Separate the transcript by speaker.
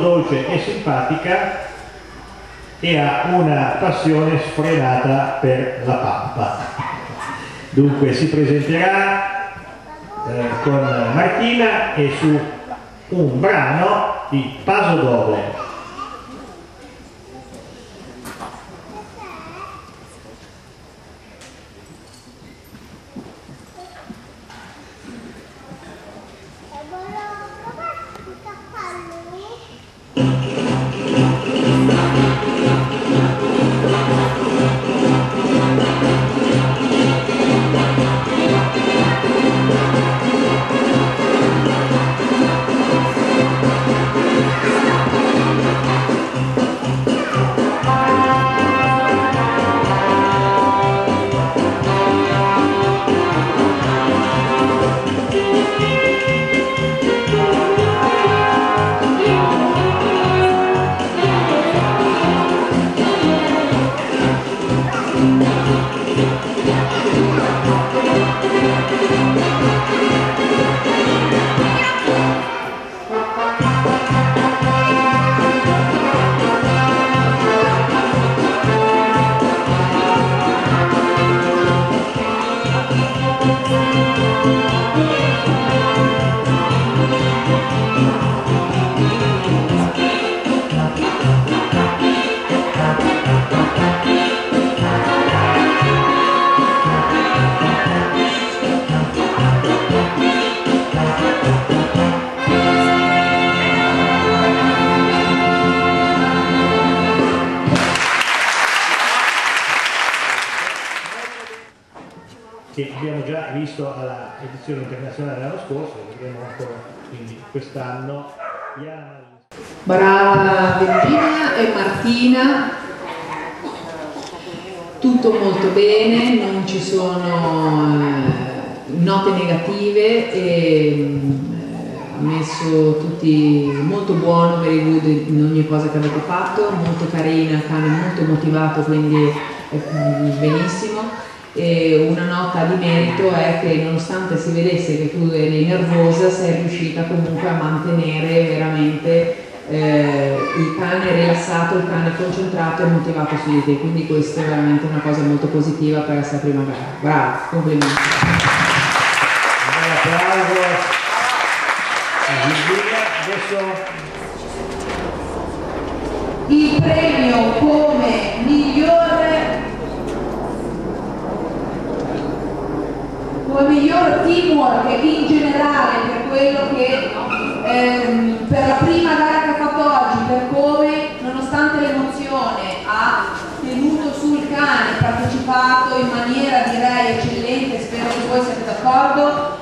Speaker 1: dolce e simpatica e ha una passione sfrenata per la pappa. Dunque si presenterà con Martina e su un brano di Paso Doble. Che abbiamo già visto all'edizione internazionale l'anno scorso, lo vedremo ancora quindi quest'anno.
Speaker 2: Brava Virginia e Martina, tutto molto bene, non ci sono note negative e ha messo tutti molto buono, very good in ogni cosa che avete fatto, molto carina, il cane molto motivato, quindi benissimo. E una nota di merito è che nonostante si vedesse che tu eri nervosa, sei riuscita comunque a mantenere veramente il cane rilassato, il cane concentrato e motivato su di te, quindi questa è veramente una cosa molto positiva per questa prima gara. Bravo, complimenti.
Speaker 1: Un bel applauso a Virginia. Adesso
Speaker 2: il premio come miglior teamwork in generale per quello che per la prima gara che ha fatto oggi, per come nonostante l'emozione ha tenuto sul cane, partecipato in maniera direi eccellente, spero che voi siate d'accordo,